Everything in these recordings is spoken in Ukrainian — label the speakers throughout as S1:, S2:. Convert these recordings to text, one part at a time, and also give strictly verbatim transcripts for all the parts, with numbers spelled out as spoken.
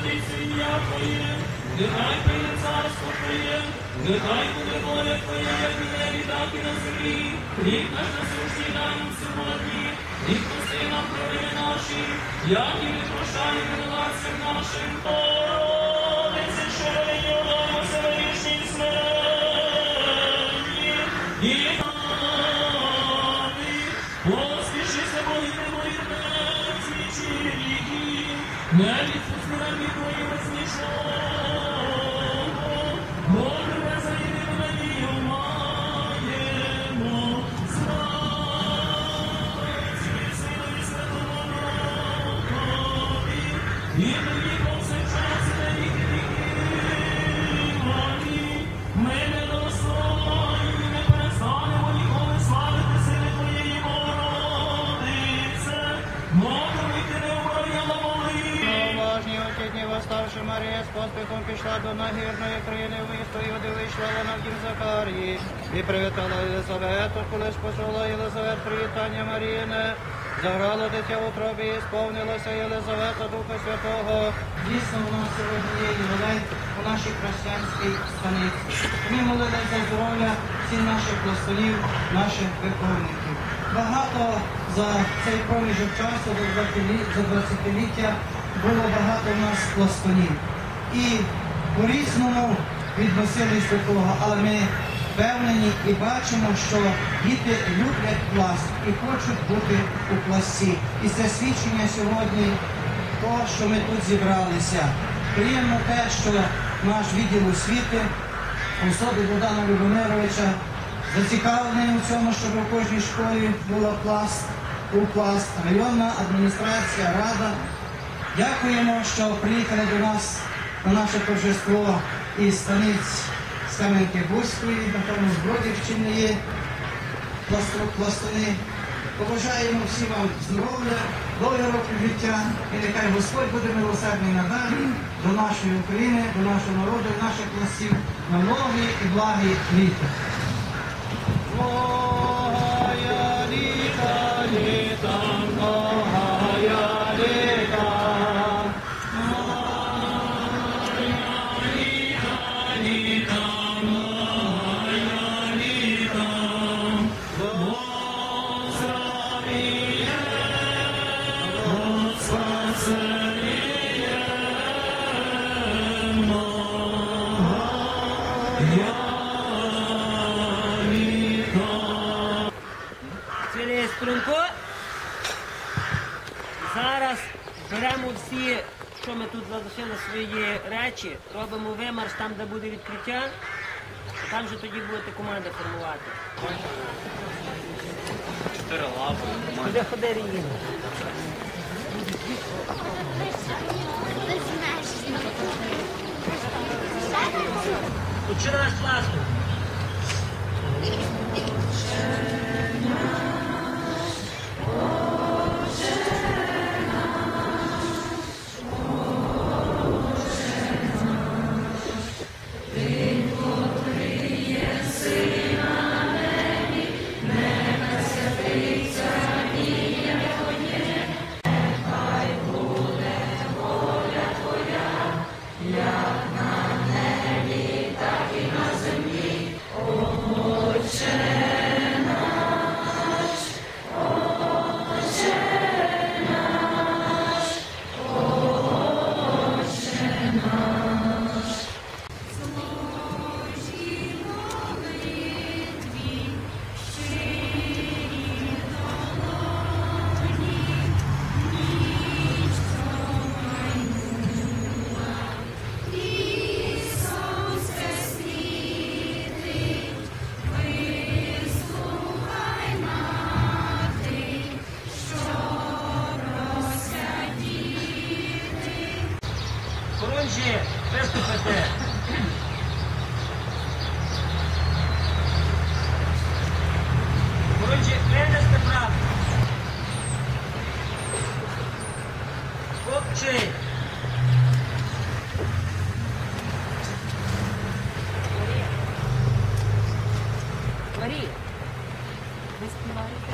S1: святиться ім'я Твоє, нехай прийде царство Твоє, нехай буде воля Твоя, як і на небі, так і на землі. Хліб наш насущний дай нам сьогодні, і прости нам провини наші, як і ми прощаємо винуватцям нашим. Богородице, що винювалося в вічній смерті, і нами поспішися, Богине мої, свічі ріки, не відпусти нам від Твої вознішого, бо тебе за єдину надію маємо. Слава Отцю і Сину і Святому Духові, і нині повсякчас і на віки віків. Амінь. Ми недостойні, не перестанемо ніколи славити сили Твоєї, Богородице, молимо й Ти не обороняла моли.
S2: Уважні у ті дні восставши Марія з поспіхом пішла до нагірної країни в місто Іуди, вийшла вона в дім Захарії і привітала Єлизавету, коли ж почула Єлизавет привітання Маріїне. Заграло дитя в утробі і сповнилася Єлизавета Духа Святого.
S3: Дійсно, у нас сьогодні є ювілей у нашій християнській станиці. Ми молилися за здоров'я всіх наших пластунів, наших виховників. Багато за цей проміжок часу, за двадцятиліття, було багато у нас пластунів. І по-різному відносились до того, але ми впевнені і бачимо, що діти люблять пласт і хочуть бути у пласті. І це свідчення сьогодні того, що ми тут зібралися. Приємно те, що наш відділ освіти в особі Богдана Любомировича зацікавлений у цьому, щоб у кожній школі була пласт, у пласт, районна адміністрація, рада. Дякуємо, що приїхали до нас на наше торжество із станиць з Кам'янки-Бузької, напевно, з Бродівщини є пластуни. Побажаємо всім вам здоров'я, довгих років життя, і нехай Господь буде милосердний надалі до нашої України, до нашого народу і наших пластів на многі і благі літа.
S2: Многая літа, літа, многая літа.
S4: Струнко. Зараз беремо всі, що ми тут залишили свої речі, робимо вимарш там, де буде відкриття, а там же тоді будете команди формувати.
S2: Чотири лапи.
S4: Куди ходи, Ріїна? Тут що наш класно? Коротше, виступите. Коротше, винести правду. Хлопче. Марія. Ви співаєте?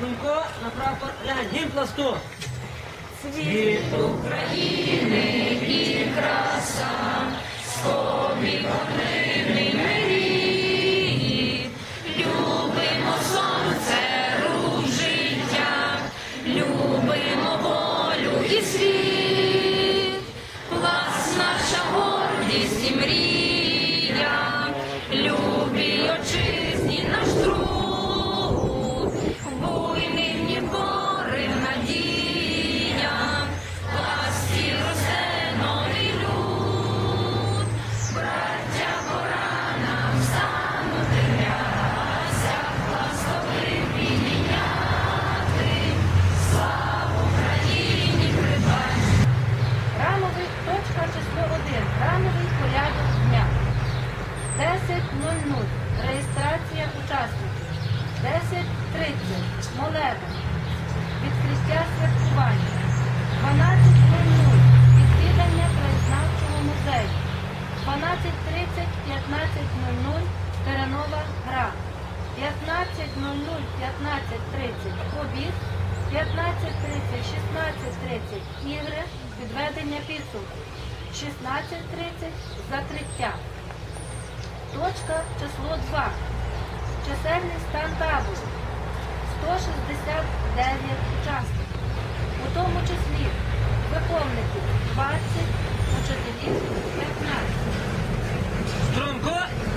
S4: Струнко на прапор. Глянь, гімн пласту.
S1: Світ України і краса, спомій вогневний мрії. Любимо сонце, рух життя, любимо волю і світ. Пласт наша гордість і мрія, любі отчизні наш труд, буйним ні порив надія, пласті росте новий люд. Браття, пора нам станути в рясях, пластових підняти, славу Україні придбати.
S5: Ранковий, точка, число один. Ранковий порядок дня. десять нуль нуль. Реєстрація учасників. десять тридцять. Молебен. Відкриття святкування. дванадцять нуль нуль. Відвідання краєзнавчого музею. дванадцять тридцять – п'ятнадцять нуль нуль. Теренова гра. п'ятнадцять нуль нуль – п'ятнадцять тридцять. Обід. п'ятнадцять тридцять – шістнадцять тридцять. Ігри. Підведення підсумку. шістнадцять тридцять – закриття. Точка, число два. Чисельний стан табору. сто шістдесят дев'ять учасників. У тому числі виховників двадцять, учителів п'ятнадцять.
S4: Струнко.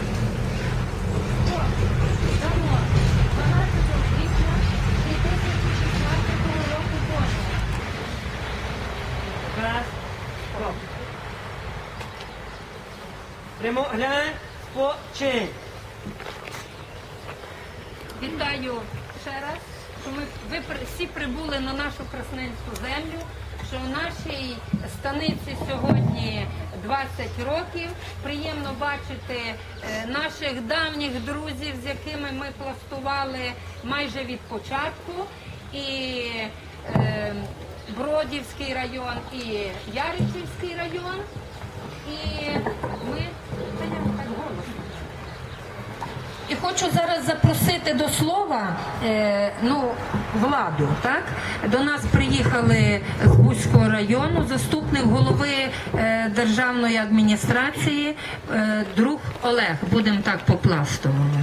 S5: Дамо дванадцятого квітня дві тисячі шістнадцятого року кожного.
S4: Раз. Стоп. Прямо глянь. Починь.
S6: Вітаю ще раз, що ми ви при- всі прибули на нашу красненську землю, що в нашій станиці сьогодні двадцять років. Приємно бачити е, наших давніх друзів, з якими ми пластували майже від початку. І е, Бродівський район, і Яричівський район. І ми Та я так голосно. І хочу зараз запросити до слова е, ну, владу. Так? До нас приїхали з Бузького району заступник голови е, державної адміністрації, е, друг Олег. Будемо так по-пластовому.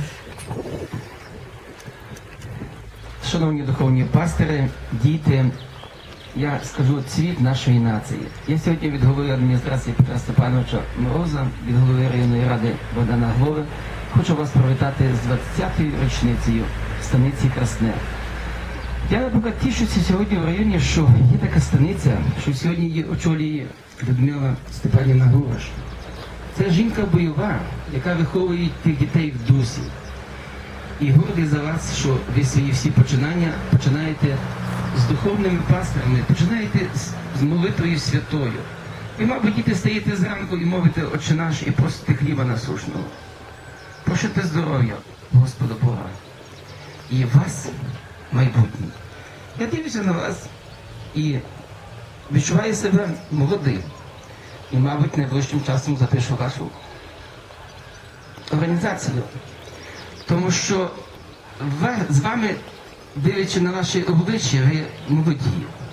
S7: Шановні духовні пастири, діти, я скажу цвіт нашої нації. Я сьогодні від голови адміністрації Петра Степановича Мороза, від голови районної ради Богдана Глови, хочу вас привітати з двадцятою річницею станиці Красне. Я, наприклад, тішуся сьогодні в районі, що є така станиця, що сьогодні її очолює Людмила Степанівна Гураш. Це жінка бойова, яка виховує тих дітей в дусі. І гордий за вас, що ви свої всі починання починаєте з духовними пастирами, починаєте з, з молитвою святою. Ви, мабуть, діти стаєте зранку і мовите «Отче наш» і просите хліба насушного. Просите здоров'я Господа Бога. І вас майбутнє. Я дивлюся на вас і відчуваю себе молодим. І, мабуть, найближчим часом запишу вашу організацію. Тому що ви, з вами, дивлячи на ваші обличчя, ви молоді,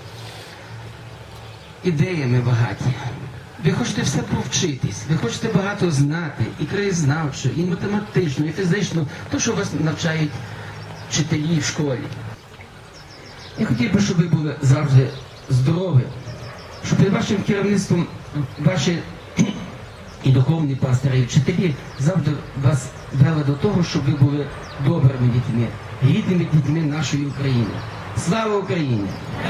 S7: ідеями багаті. Ви хочете все повчитись, ви хочете багато знати, і краєзнавчо, і математично, і фізично, то, що вас навчають вчителі в школі. Я хотів би, щоб ви були завжди здорові, щоб під вашим керівництвом ваші і духовні пастири, і вчителі завжди вас вели до того, щоб ви були добрими дітьми, рідними дітьми нашої України. Слава Україні!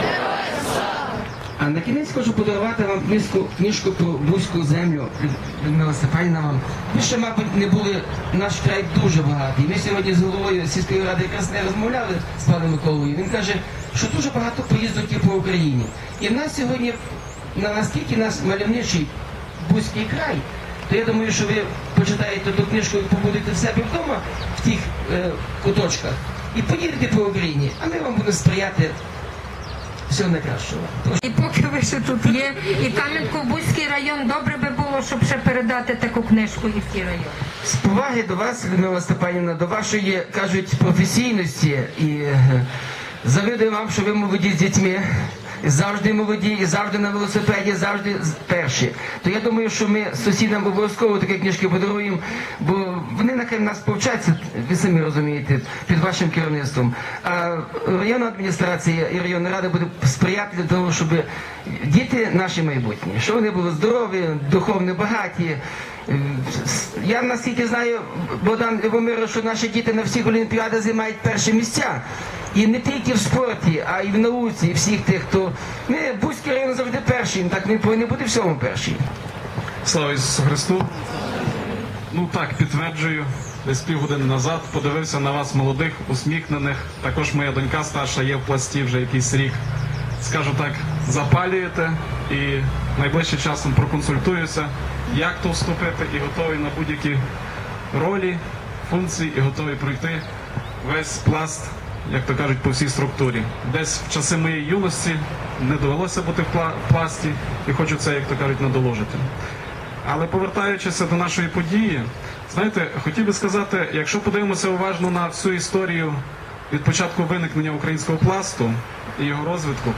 S7: А на кінець хочу подарувати вам книжку, книжку про Бузьку землю. Людмила Степанівна вам. Ви ще, мабуть, не були, наш край дуже багатий. Ми сьогодні з головою сільської ради Красне розмовляли з паном Миколою. Він каже, що дуже багато поїздок є по Україні. І в нас сьогодні, на наскільки нас мальовничий Бузький край, то я думаю, що ви почитаєте ту книжку і побудете в себе вдома, в тих е, куточках, і поїдете по Україні, а ми вам будемо сприяти всього найкращого.
S6: І поки ви ще тут є, і Кам'янко-Бузький район, добре би було, щоб ще передати таку книжку і в ті райони.
S7: З поваги до вас, Людмила Степанівна, до вашої, кажуть, професійності і е, Завидую вам, що ви молоді з дітьми. Завжди молоді, і завжди на велосипеді, завжди перші. То я думаю, що ми сусідам обов'язково такі книжки подаруємо, бо вони нехай нас повчаться, ви самі розумієте, під вашим керівництвом. А районна адміністрація і районна рада буде сприяти для того, щоб діти наші майбутні, щоб вони були здорові, духовно багаті. Я наскільки знаю, Богдан Любомирович, що наші діти на всіх олімпіадах займають перші місця. І не тільки в спорті, а й в науці, і всіх тих, хто... Ми, Буський район завжди перший, так ми повинні бути всьому перші.
S8: Слава Ісусу Христу! Ну так, підтверджую, десь півгодини назад подивився на вас молодих, усміхнених. Також моя донька старша є в пласті вже якийсь рік. Скажу так, запалюєте і найближчим часом проконсультуюся, як то вступити, і готовий на будь-які ролі, функції, і готовий пройти весь пласт, як то кажуть, по всій структурі. Десь в часи моєї юності не довелося бути в пласті, і хочу це, як то кажуть, надоложити. Але повертаючись до нашої події, знаєте, хотів би сказати, якщо подивимося уважно на всю історію від початку виникнення українського пласту і його розвитку,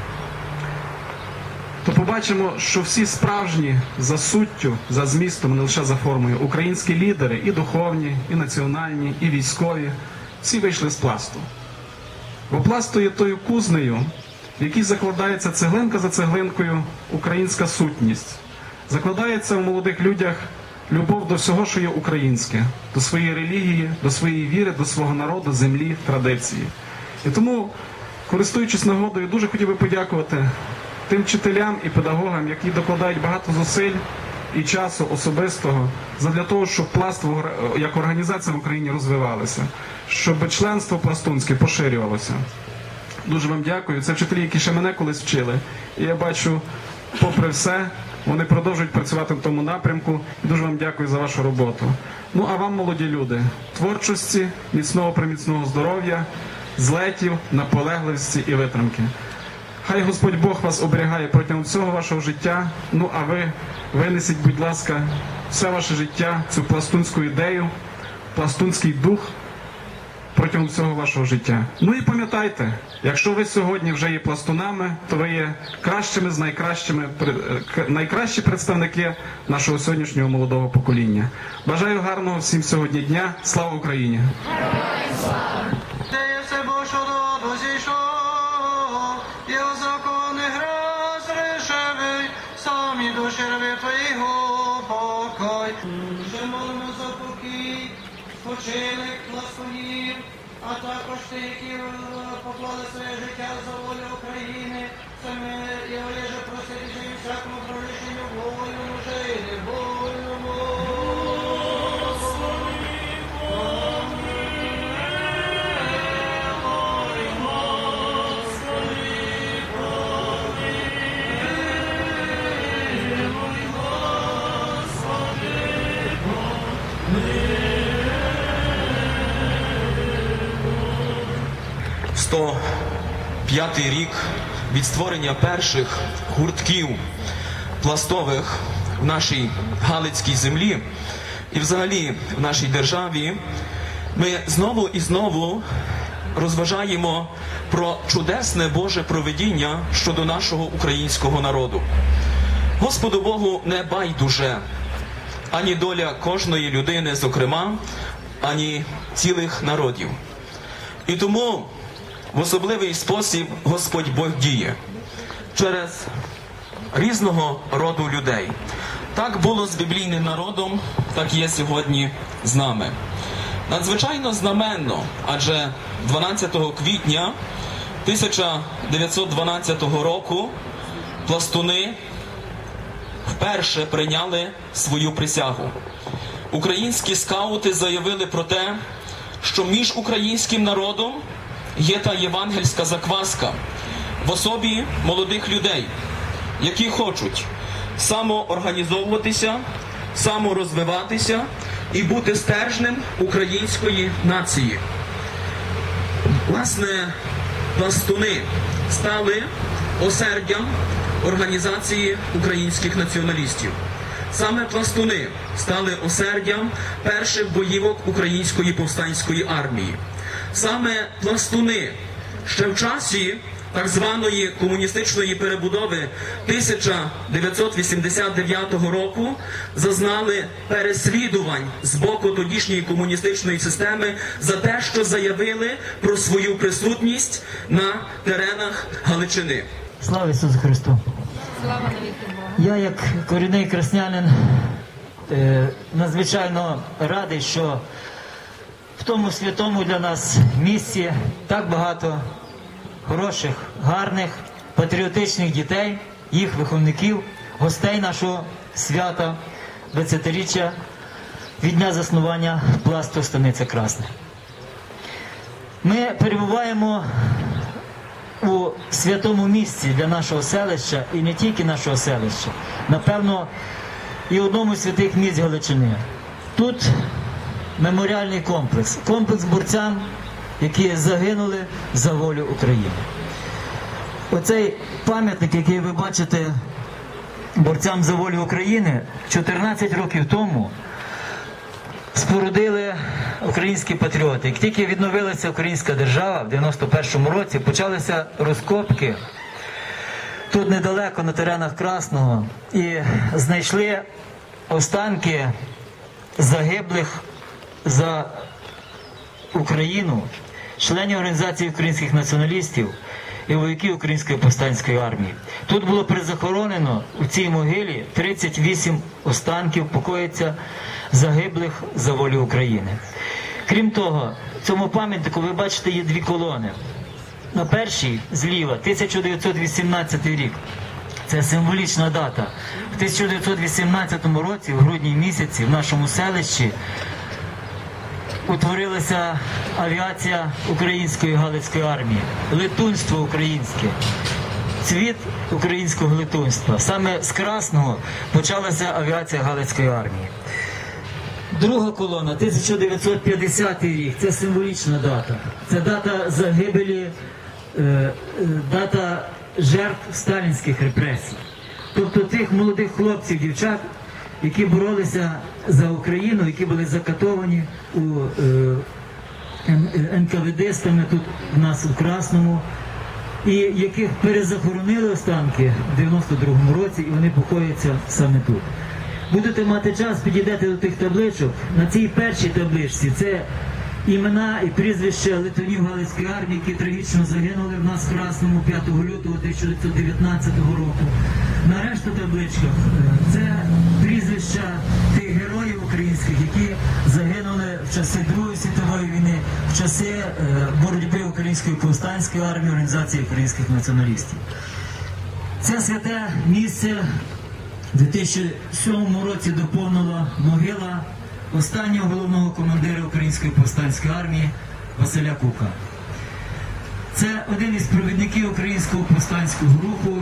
S8: то побачимо, що всі справжні за суттю, за змістом, не лише за формою, українські лідери, і духовні, і національні, і військові, всі вийшли з пласту. Бо пласт є тою кузнею, в якій закладається цеглинка за цеглинкою українська сутність. Закладається в молодих людях любов до всього, що є українське, до своєї релігії, до своєї віри, до свого народу, землі, традиції. І тому, користуючись нагодою, дуже хотів би подякувати тим вчителям і педагогам, які докладають багато зусиль і часу особистого задля того, щоб пласт як організація в Україні розвивалася, щоб членство пластунське поширювалося. Дуже вам дякую. Це вчителі, які ще мене колись вчили. І я бачу, попри все, вони продовжують працювати в тому напрямку. І дуже вам дякую за вашу роботу. Ну, а вам, молоді люди, творчості, міцного приміцного здоров'я, злетів, наполегливості і витримки. Хай Господь Бог вас оберігає протягом всього вашого життя. Ну, а ви винесіть, будь ласка, все ваше життя, цю пластунську ідею, пластунський дух протягом всього вашого життя. Ну і пам'ятайте, якщо ви сьогодні вже є пластунами, то ви є кращими з найкращими, найкращі представники нашого сьогоднішнього молодого покоління. Бажаю гарного всім сьогодні дня. Слава Україні!
S2: Спочилих пластунів, а також ті, які поклали своє життя за волю України. Це ми і олеже просити, що і всякому пролишенню вольному жити, вольному.
S9: сто п'ятий рік від створення перших гуртків пластових в нашій Галицькій землі і взагалі в нашій державі, ми знову і знову розважаємо про чудесне Боже провидіння щодо нашого українського народу. Господу Богу не байдуже ані доля кожної людини, зокрема, ані цілих народів. І тому в особливий спосіб Господь Бог діє через різного роду людей. Так було з біблійним народом, так є сьогодні з нами. Надзвичайно знаменно, адже дванадцятого квітня тисяча дев'ятсот дванадцятого року пластуни вперше прийняли свою присягу. Українські скаути заявили про те, що між українським народом є та євангельська закваска в особі молодих людей, які хочуть самоорганізовуватися, саморозвиватися і бути стержнем української нації. Власне, пластуни стали осердям організації українських націоналістів. Саме пластуни стали осердям перших боївок української повстанської армії. Саме пластуни Ще в часі так званої комуністичної перебудови тисяча дев'ятсот вісімдесят дев'ятого року зазнали переслідувань з боку тодішньої комуністичної системи за те, що заявили про свою присутність на теренах Галичини.
S10: Слава Ісусу Христу!
S6: Слава навіки Богу!
S10: Я, як корінний краснянин, надзвичайно радий, що в тому святому для нас місці так багато хороших, гарних, патріотичних дітей, їх виховників, гостей нашого свята, двадцятиріччя від дня заснування пласту Станиця Красна. Ми перебуваємо у святому місці для нашого селища, і не тільки нашого селища, напевно, і одному з святих місць Галичини. Тут меморіальний комплекс, комплекс борцям, які загинули за волю України. Оцей пам'ятник, який ви бачите борцям за волю України, чотирнадцять років тому спорудили українські патріоти. Як тільки відновилася українська держава в дев'яносто першому році, почалися розкопки тут недалеко на теренах Красного і знайшли останки загиблих за Україну, членів Організації українських націоналістів і вояків Української повстанської армії. Тут було призахоронено у цій могилі тридцять вісім останків покоїться загиблих за волю України. Крім того, в цьому пам'ятнику ви бачите є дві колони. На першій зліва тисяча дев'ятсот вісімнадцятий рік. Це символічна дата. В тисяча дев'ятсот вісімнадцятому році, в грудні місяці, в нашому селищі утворилася авіація української Галицької армії, летунство українське, цвіт українського летунства. Саме з Красного почалася авіація Галицької армії. Друга колона, тисяча дев'ятсот п'ятдесятий рік, це символічна дата. Це дата загибелі, е, дата жертв сталінських репресій. Тобто тих молодих хлопців, дівчат, які боролися за Україну, які були закатовані у е, ен ка ве дистами тут у нас у Красному, і яких перезахоронили останки в дев'яносто другому році, і вони покояться саме тут. Будете мати час, підійдете до тих табличок. На цій першій табличці це імена і прізвища летунів Галицької армії, які трагічно загинули в нас в Красному п'ятого лютого тисяча дев'ятсот дев'ятнадцятого року. На решту табличках це прізвища тих героїв українських, які загинули в часи Другої світової війни, в часи боротьби Української повстанської армії, Організації українських націоналістів. Це святе місце в дві тисячі сьомому році доповнила могила останнього головного командира Української повстанської армії Василя Кука. Це один із провідників Українського повстанського руху,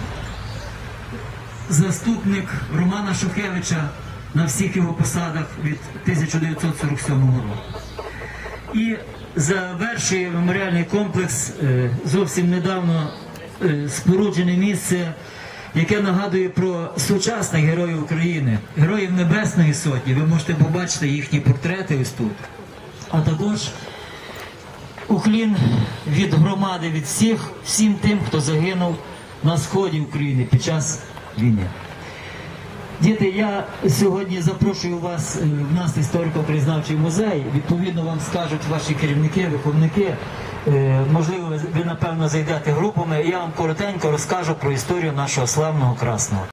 S10: заступник Романа Шухевича на всіх його посадах від тисяча дев'ятсот сорок сьомого року. І завершує меморіальний комплекс зовсім недавно споруджене місце, яке нагадує про сучасних героїв України, героїв Небесної Сотні. Ви можете побачити їхні портрети ось тут. А також уклін від громади, від всіх, всім тим, хто загинув на сході України під час війни. Діти, я сьогодні запрошую вас в нас історико-краєзнавчий музей. Відповідно, вам скажуть ваші керівники, виховники. Можливо, ви, напевно, зайдете групами, і я вам коротенько розкажу про історію нашого славного Красного.